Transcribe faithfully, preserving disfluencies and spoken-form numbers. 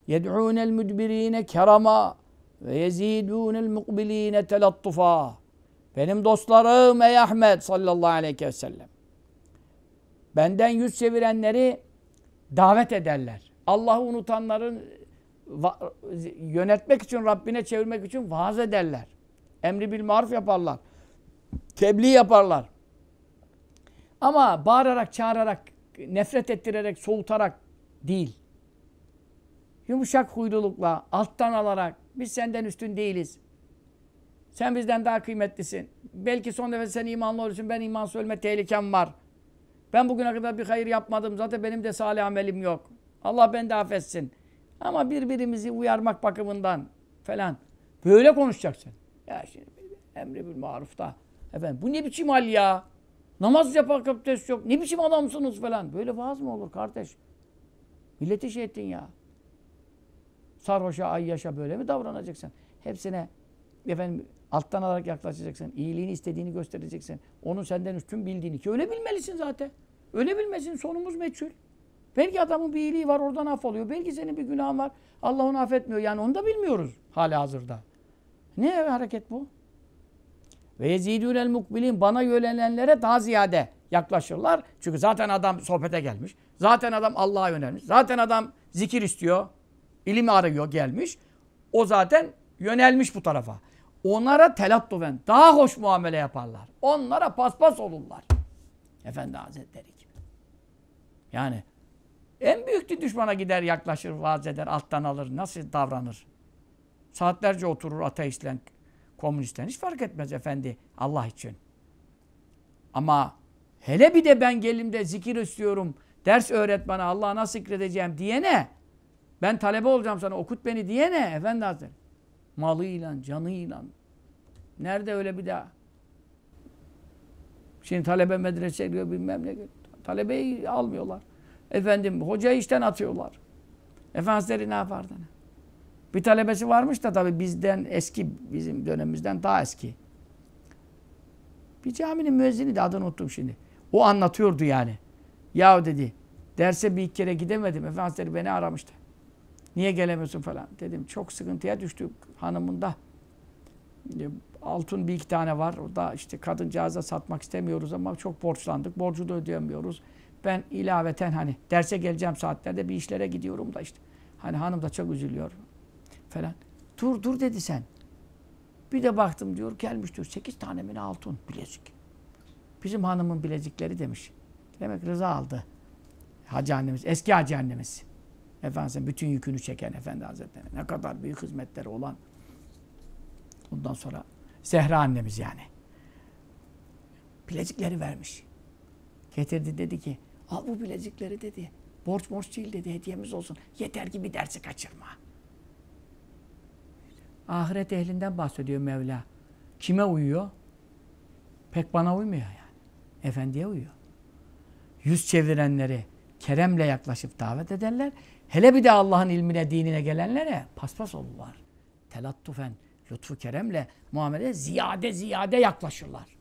yed'ûnel müdbirîne kerama ve yezîdûnel mukbilîne telattufa. Benim dostlarım ey Ahmet sallallahu aleyhi ve sellem. Benden yüz çevirenleri davet ederler. Allah'ı unutanların yönetmek için, Rabbine çevirmek için vaaz ederler. Emri bil maruf yaparlar. Tebliğ yaparlar. Ama bağırarak, çağırarak, nefret ettirerek, soğutarak değil. Yumuşak huylulukla, alttan alarak, biz senden üstün değiliz. Sen bizden daha kıymetlisin. Belki son defa sen imanlı olursun, ben imansız ölme tehlikem var. Ben bugüne kadar bir hayır yapmadım. Zaten benim de salih amelim yok. Allah beni de affetsin. Ama birbirimizi uyarmak bakımından falan. Böyle konuşacaksın. Ya şimdi emri bil marufta. Efendim bu ne biçim hal ya? Namaz yapak abdest yok. Ne biçim adamsınız falan. Böyle vaaz mı olur kardeş? Milleti şey ettin ya. Sarhoşa, ayyaşa böyle mi davranacaksın? Hepsine efendim alttan alarak yaklaşacaksın. İyiliğini istediğini göstereceksin. Onun senden üstün bildiğini ki öyle bilmelisin zaten. Öyle bilmesin, sonumuz meçhul. Belki adamın bir iyiliği var, oradan affoluyor. Belki senin bir günahın var, Allah onu affetmiyor. Yani onu da bilmiyoruz hali hazırda. Ne hareket bu? Ve yezidûnel mukbilîn, bana yönelenlere daha ziyade yaklaşırlar. Çünkü zaten adam sohbete gelmiş. Zaten adam Allah'a yönelmiş. Zaten adam zikir istiyor. İlim arıyor, gelmiş. O zaten yönelmiş bu tarafa. Onlara telattufen, daha hoş muamele yaparlar. Onlara paspas olurlar. Efendi Hazretleri gibi. Yani en büyük düşmana gider, yaklaşır, vaaz eder, alttan alır. Nasıl davranır? Saatlerce oturur ateistlen, komünistlen. Hiç fark etmez efendi Allah için. Ama hele bir de ben gelimde zikir istiyorum, ders öğret bana, Allah'a nasıl zikredeceğim diyene, ben talebe olacağım sana, okut beni diyene, efendi Hazretleri. Malıyla, canıyla. Nerede öyle bir daha? Şimdi talebe medrese diyor, bilmem ne. Talebeyi almıyorlar. Efendim, hocayı işten atıyorlar. Efendimiz ne yapardı? Bir talebesi varmış da tabii bizden eski, bizim dönemimizden daha eski. Bir caminin müezzini de adını unuttum şimdi. O anlatıyordu yani. Yahu dedi, derse bir iki kere gidemedim. Efendimiz beni aramıştı. Niye gelemiyorsun falan. Dedim çok sıkıntıya düştük hanımında. Altın bir iki tane var. O da işte kadıncağıza satmak istemiyoruz ama çok borçlandık. Borcu da ödeyemiyoruz. Ben ilaveten hani derse geleceğim saatlerde bir işlere gidiyorum da işte. Hani hanım da çok üzülüyor falan. Dur dur dedi sen. Bir de baktım diyor gelmiş diyor sekiz tane mi altın bilezik. Bizim hanımın bilezikleri demiş. Demek Rıza aldı. Hacı annemiz, eski hacı annemiz. Efendimiz bütün yükünü çeken Efendi Hazretleri. Ne kadar büyük hizmetleri olan. Ondan sonra Zehra annemiz yani. Bilezikleri vermiş. Getirdi dedi ki al bu bilezikleri dedi. Borç borç değil dedi hediyemiz olsun. Yeter ki bir dersi kaçırma. Ahiret ehlinden bahsediyor Mevla. Kime uyuyor? Pek bana uymuyor yani. Efendiye uyuyor. Yüz çevirenleri keremle yaklaşıp davet ederler. Hele bir de Allah'ın ilmine, dinine gelenlere paspas olurlar. Telattufen, lütfu keremle muamele ziyade ziyade yaklaşırlar.